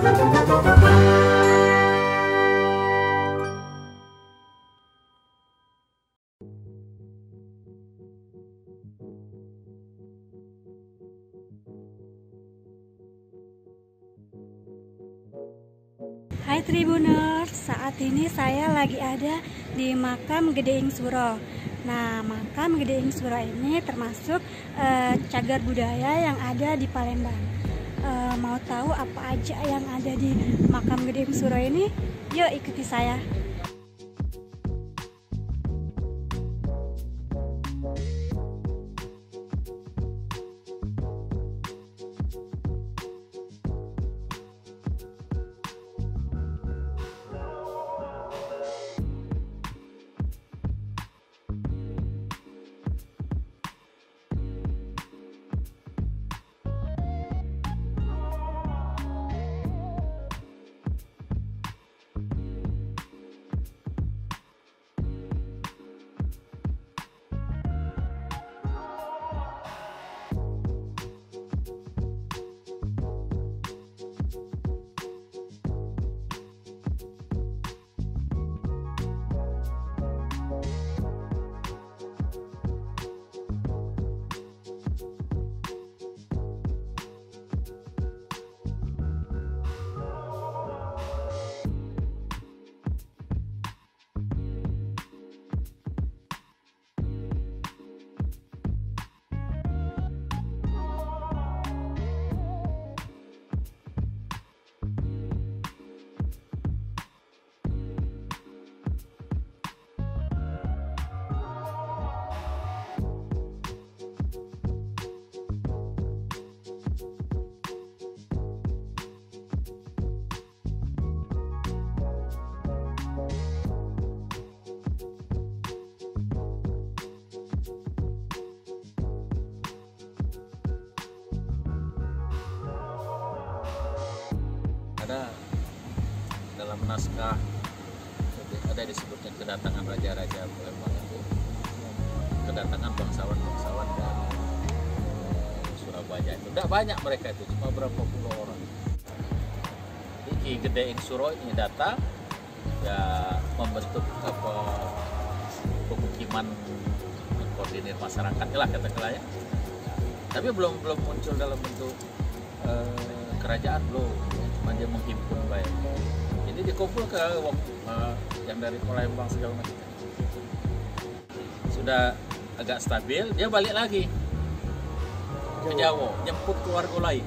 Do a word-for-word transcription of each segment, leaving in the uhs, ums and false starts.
Hai Tribuners, saat ini saya lagi ada di Makam Gedeing Suro. Nah, Makam Gedeing Suro ini termasuk uh, cagar budaya yang ada di Palembang. Uh, mau tahu apa aja yang ada di Makam Gedeing Suro ini? Yuk ikuti saya. Ada dalam naskah ada disebutkan kedatangan raja-raja Palembang itu kedatangan bangsawan-bangsawan dari Surabaya itu tidak banyak, mereka itu cuma berapa puluh orang. Jadi Ki Gedeing Suro ini datang ya membentuk apa pemukiman, mengkoordinir masyarakat lah katakanlah ya, tapi belum belum muncul dalam bentuk eh, kerajaan belum, cuma dia menghimpun baik. Jadi dikumpul ke uh, yang dari Palembang segala macam. Sudah agak stabil, dia balik lagi ke Jawa, jemput keluarga lain.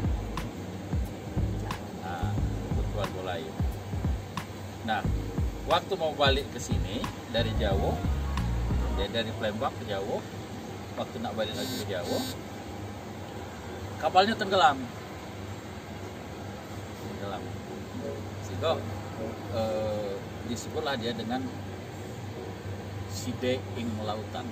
Nah, jemput keluarga lain. Nah, waktu mau balik ke sini dari Jawa, dia dari Palembang ke Jawa, waktu nak balik lagi ke Jawa, kapalnya tenggelam. Tenggelam. Sehingga eh, disebutlah dia dengan Side ing Lautan,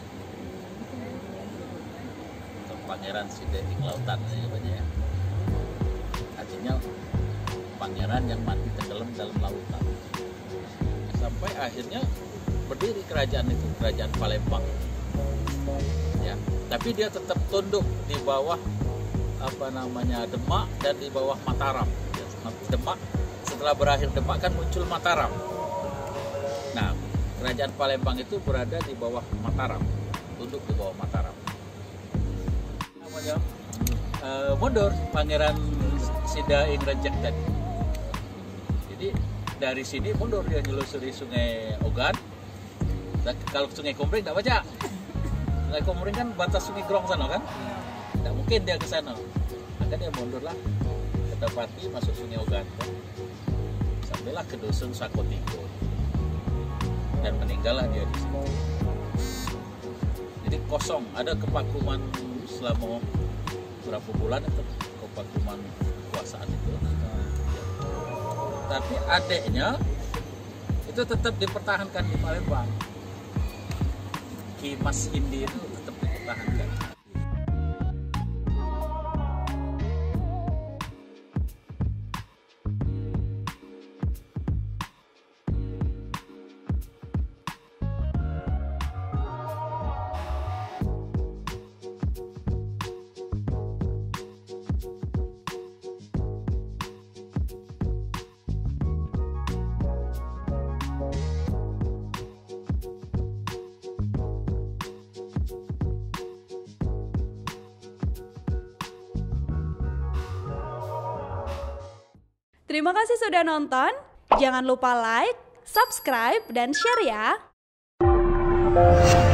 atau Pangeran Side ing Lautan ya. Artinya pangeran yang mati tenggelam dalam lautan. Sampai akhirnya berdiri kerajaan itu, kerajaan Palembang. Ya, tapi dia tetap tunduk di bawah apa namanya Demak dan di bawah Mataram. Demak, setelah berakhir Demak kan muncul Mataram. Nah, kerajaan Palembang itu berada di bawah Mataram, tunduk di bawah Mataram. Namanya uh, mundur Pangeran Sida ing Rejek tadi. Jadi dari sini mundur dia nyelusuri Sungai Ogan. Dan kalau Sungai Komering tidak baca. Sungai Komering kan batas Sungai Grong sana kan? Tidak mungkin dia ke sana. Maka dia mundur lah. Ketapati masuk Sungai Ogan kan? Sampailah ke dusun Sakotigo dan meninggallah dia di sini. Jadi kosong, ada kepakuman selama berapa bulan itu, kepakuman kekuasaan itu. Tapi adiknya itu tetap dipertahankan di Palembang. Ki Mas Hindi itu tetap dipertahankan. Terima kasih sudah nonton. Jangan lupa like, subscribe, dan share ya.